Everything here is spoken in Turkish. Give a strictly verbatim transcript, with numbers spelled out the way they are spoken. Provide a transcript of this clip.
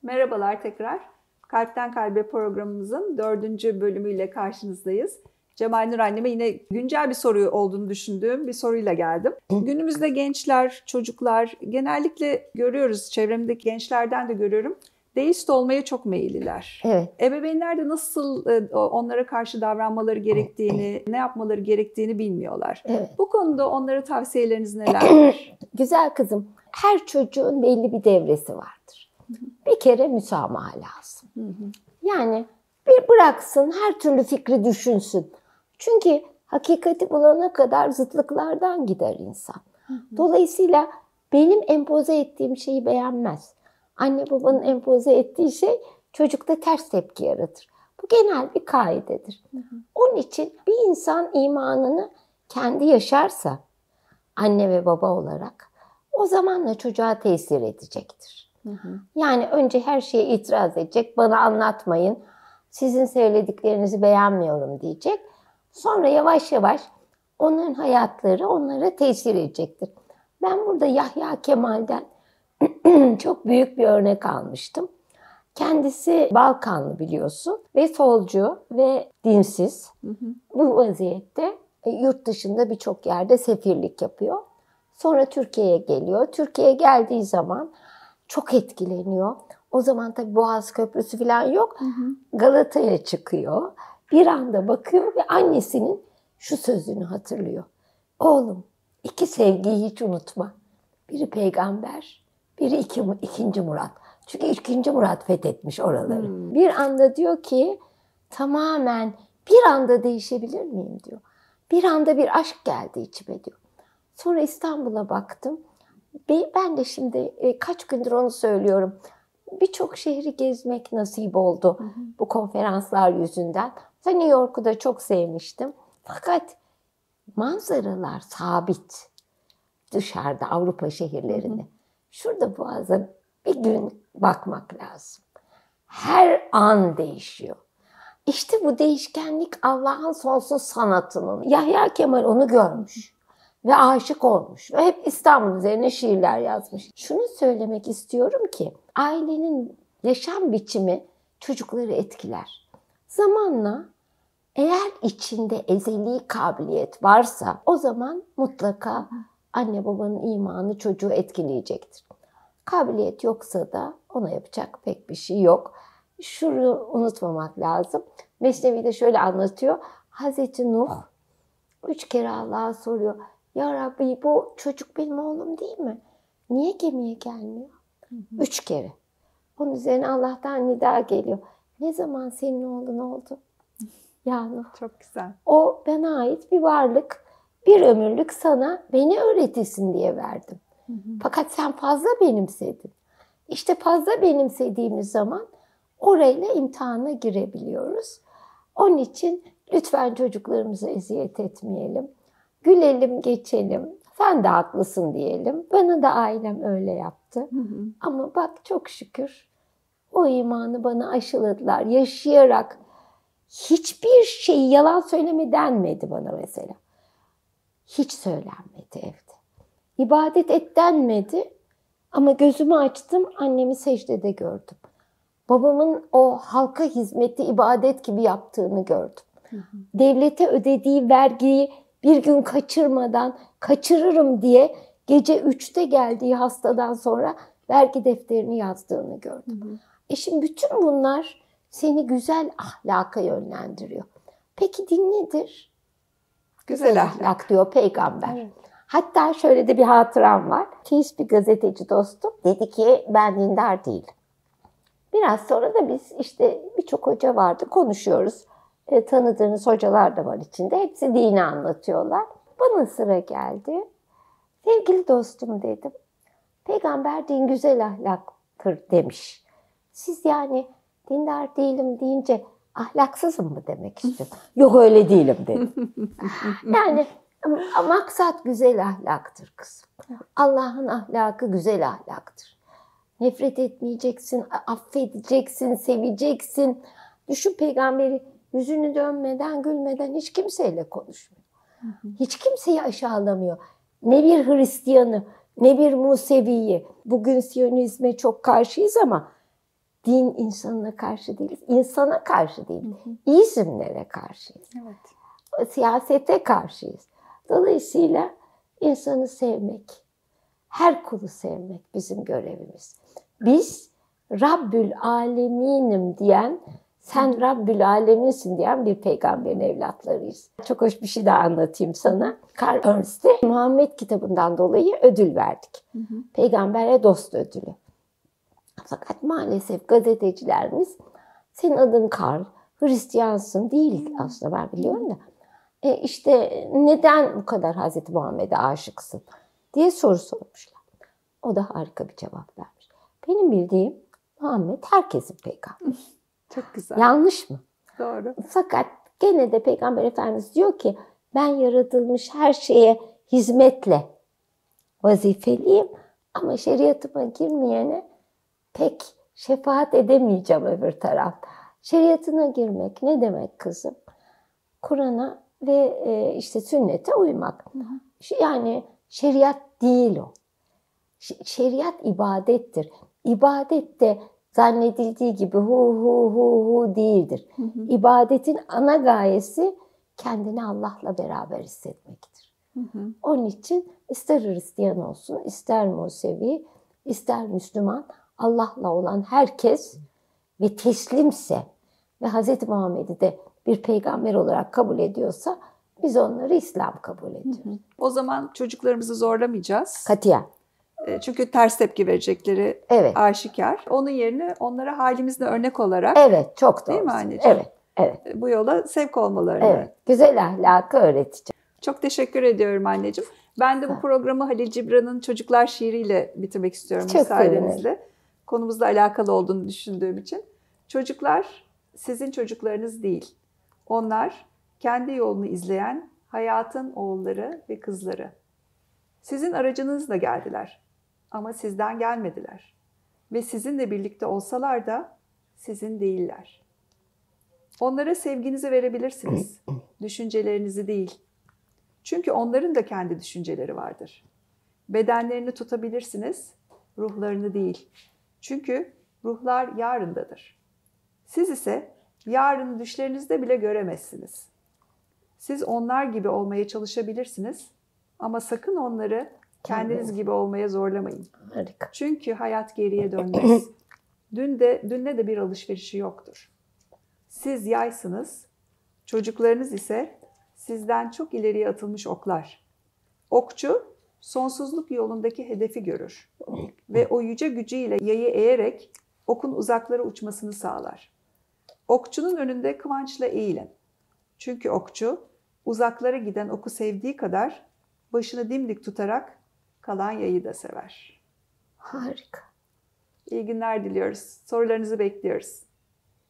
Merhabalar tekrar. Kalpten Kalbe programımızın dördüncü bölümüyle karşınızdayız. Cemal Nur anneme yine güncel bir soru olduğunu düşündüğüm bir soruyla geldim. Günümüzde gençler, çocuklar genellikle görüyoruz, çevremdeki gençlerden de görüyorum. Deist olmaya çok meyilliler. Evet. Ebeveynler de nasıl onlara karşı davranmaları gerektiğini, ne yapmaları gerektiğini bilmiyorlar. Evet. Bu konuda onlara tavsiyeleriniz nelerdir? Güzel kızım, her çocuğun belli bir devresi vardır. Bir kere müsamaha lazım. Yani bir bıraksın, her türlü fikri düşünsün. Çünkü hakikati bulana kadar zıtlıklardan gider insan. Dolayısıyla benim empoze ettiğim şeyi beğenmez. Anne babanın empoze ettiği şey çocukta ters tepki yaratır. Bu genel bir kaidedir. Hı hı. Onun için bir insan imanını kendi yaşarsa, anne ve baba olarak, o zamanla çocuğa tesir edecektir. Hı hı. Yani önce her şeye itiraz edecek, bana anlatmayın, sizin söylediklerinizi beğenmiyorum diyecek. Sonra yavaş yavaş onların hayatları onlara tesir edecektir. Ben burada Yahya Kemal'den çok büyük bir örnek almıştım. Kendisi Balkanlı biliyorsun ve solcu ve dinsiz. Hı hı. Bu vaziyette yurt dışında birçok yerde sefirlik yapıyor. Sonra Türkiye'ye geliyor. Türkiye'ye geldiği zaman çok etkileniyor. O zaman tabii Boğaz Köprüsü falan yok. Hı hı. Galata'ya çıkıyor. Bir anda bakıyor ve annesinin şu sözünü hatırlıyor. Oğlum, iki sevgiyi hiç unutma. Biri peygamber, biri iki, ikinci Murat. Çünkü ikinci Murat fethetmiş oraları. Hmm. Bir anda diyor ki tamamen bir anda değişebilir miyim diyor. Bir anda bir aşk geldi içime diyor. Sonra İstanbul'a baktım. Ben de şimdi kaç gündür onu söylüyorum. Birçok şehri gezmek nasip oldu hı hı. bu konferanslar yüzünden. New York'u da çok sevmiştim. Fakat manzaralar sabit dışarıda Avrupa şehirlerinde. Hı hı. Şurada Boğaz'a bir gün bakmak lazım. Her an değişiyor. İşte bu değişkenlik Allah'ın sonsuz sanatının. Yahya Kemal onu görmüş ve aşık olmuş ve hep İstanbul üzerine şiirler yazmış. Şunu söylemek istiyorum ki ailenin yaşam biçimi çocukları etkiler. Zamanla eğer içinde ezeli kabiliyet varsa o zaman mutlaka anne babanın imanı çocuğu etkileyecektir. Kabiliyet yoksa da ona yapacak pek bir şey yok. Şunu unutmamak lazım. Mesnevi'de şöyle anlatıyor. Hazreti Nuh üç kere Allah'a soruyor. Ya Rabbi bu çocuk benim oğlum değil mi? Niye gemiye gelmiyor? Hı hı. Üç kere. Onun üzerine Allah'tan nida geliyor. Ne zaman senin oğlun oldu? Ya Nuh. Çok güzel. O bana ait bir varlık. Bir ömürlük sana beni öğretesin diye verdim. Hı hı. Fakat sen fazla benimsedin. İşte fazla benimsediğimiz zaman orayla imtihana girebiliyoruz. Onun için lütfen çocuklarımıza eziyet etmeyelim. Gülelim, geçelim. Sen de haklısın diyelim. Bana da ailem öyle yaptı. Hı hı. Ama bak çok şükür o imanı bana aşıladılar. Yaşayarak hiçbir şeyi yalan söyleme denmedi bana mesela. Hiç söylenmedi evde. İbadet et denmedi ama gözümü açtım, annemi secdede gördüm. Babamın o halka hizmeti ibadet gibi yaptığını gördüm. Hı hı. Devlete ödediği vergiyi bir gün kaçırmadan kaçırırım diye gece üçte geldiği hastadan sonra vergi defterini yazdığını gördüm. Hı hı. E şimdi bütün bunlar seni güzel ahlaka yönlendiriyor. Peki din nedir? Güzel, güzel ahlak. ahlak diyor peygamber. Evet. Hatta şöyle de bir hatıram var. Teist bir gazeteci dostum dedi ki ben dindar değilim. Biraz sonra da biz işte birçok hoca vardı konuşuyoruz. E, tanıdığınız hocalar da var içinde. Hepsi dini anlatıyorlar. Bana sıra geldi. Sevgili dostum dedim. Peygamber din güzel ahlaktır demiş. Siz yani dindar değilim deyince ahlaksızım mı demek istiyorsun? Yok öyle değilim dedim. Yani maksat güzel ahlaktır kızım. Allah'ın ahlakı güzel ahlaktır. Nefret etmeyeceksin, affedeceksin, seveceksin. Düşün peygamberi yüzünü dönmeden, gülmeden hiç kimseyle konuşmuyor. Hiç kimseyi aşağılamıyor. Ne bir Hristiyanı, ne bir Musevi'yi. Bugün Siyonizme çok karşıyız ama din insanına karşı değiliz. İnsana karşı değiliz. İzimlere karşıyız. Evet. Siyasete karşıyız. Dolayısıyla insanı sevmek, her kulu sevmek bizim görevimiz. Biz Rabbül Alemin'im diyen, sen Rabbül Aleminsin diyen bir peygamberin evlatlarıyız. Çok hoş bir şey daha anlatayım sana. Karl Ernst'e Muhammed kitabından dolayı ödül verdik. Hı hı. Peygambere dost ödülü. Fakat maalesef gazetecilerimiz, senin adın Karl, Hristiyansın değil hı. aslında ben biliyorum da. E işte neden bu kadar Hazreti Muhammed'e aşıksın diye soru sormuşlar. O da harika bir cevap vermiş. Benim bildiğim Muhammed herkesin peygamberi. Çok güzel. Yanlış mı? Doğru. Fakat gene de Peygamber Efendimiz diyor ki ben yaratılmış her şeye hizmetle vazifeliyim ama şeriatıma girmeyene pek şefaat edemeyeceğim öbür tarafta. Şeriatına girmek ne demek kızım? Kur'an'a ve e, işte sünnete uymak. Hı hı. Yani şeriat değil o. Şeriat ibadettir. İbadet de zannedildiği gibi hu hu hu hu değildir. Hı hı. İbadetin ana gayesi kendini Allah'la beraber hissetmektir. Hı hı. Onun için ister Hristiyan olsun, ister Musevi, ister Müslüman, Allah'la olan herkes ve teslimse ve Hz. Muhammed'i de bir peygamber olarak kabul ediyorsa biz onları İslam kabul ediyoruz. Hı hı. O zaman çocuklarımızı zorlamayacağız. Katiyen. Çünkü ters tepki verecekleri evet. aşikar. Onun yerine onlara halimizle örnek olarak. Evet, çok doğru. Değil mi anneciğim? Evet, evet. Bu yola sevk olmalarını. Evet, güzel ahlakı öğreteceğim. Çok teşekkür ediyorum anneciğim. Ben de bu programı Halil Cibran'ın Çocuklar şiiriyle bitirmek istiyorum çok müsaadenizle. Sevinirim. Konumuzla alakalı olduğunu düşündüğüm için. Çocuklar sizin çocuklarınız değil. Onlar kendi yolunu izleyen hayatın oğulları ve kızları. Sizin aracınızla geldiler. Ama sizden gelmediler. Ve sizinle birlikte olsalar da sizin değiller. Onlara sevginizi verebilirsiniz. Düşüncelerinizi değil. Çünkü onların da kendi düşünceleri vardır. Bedenlerini tutabilirsiniz, ruhlarını değil. Çünkü ruhlar yarındadır. Siz ise yarını düşlerinizde bile göremezsiniz. Siz onlar gibi olmaya çalışabilirsiniz ama sakın onları kendiniz gibi olmaya zorlamayın. Harika. Çünkü hayat geriye dönmez. Dün de dünle de bir alışverişi yoktur. Siz yaysınız, çocuklarınız ise sizden çok ileriye atılmış oklar. Okçu sonsuzluk yolundaki hedefi görür ve o yüce gücüyle yayı eğerek okun uzaklara uçmasını sağlar. Okçunun önünde kıvançla eğilin. Çünkü okçu uzaklara giden oku sevdiği kadar başını dimdik tutarak kalan yayı da sever. Harika. İyi günler diliyoruz. Sorularınızı bekliyoruz.